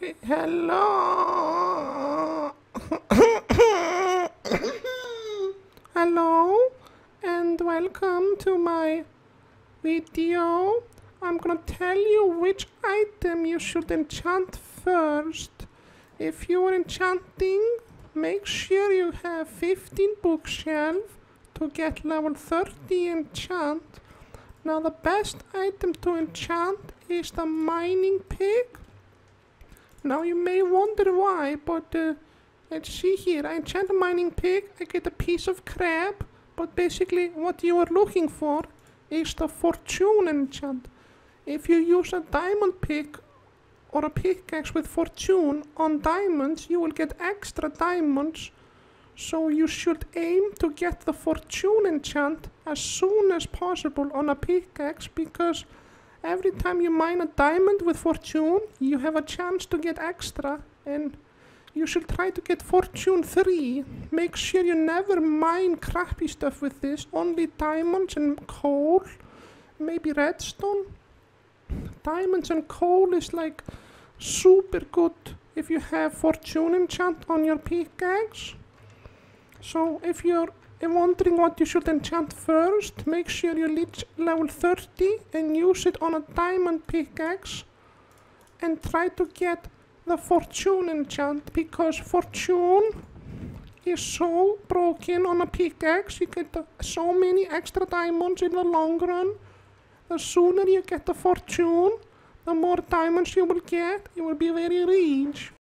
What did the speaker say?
Hello. Hello, and welcome to my video. I'm gonna tell you which item you should enchant first. If you are enchanting, make sure you have 15 bookshelf to get level 30 enchant. Now the best item to enchant is the mining pick. Now you may wonder why, but let's see here. I enchant a mining pick, I get a piece of crab, but basically what you are looking for is the fortune enchant. If you use a diamond pick or a pickaxe with fortune on diamonds, you will get extra diamonds. So you should aim to get the fortune enchant as soon as possible on a pickaxe, because every time you mine a diamond with fortune, you have a chance to get extra, and you should try to get fortune 3. Make sure you never mine crappy stuff with this, only diamonds and coal, maybe redstone. Diamonds and coal is like super good if you have fortune enchant on your pickaxe. So if you're wondering what you should enchant first, make sure you reach level 30 and use it on a diamond pickaxe, and try to get the fortune enchant, because fortune is so broken on a pickaxe. You get so many extra diamonds in the long run. The sooner you get the fortune, the more diamonds you will get. You will be very rich.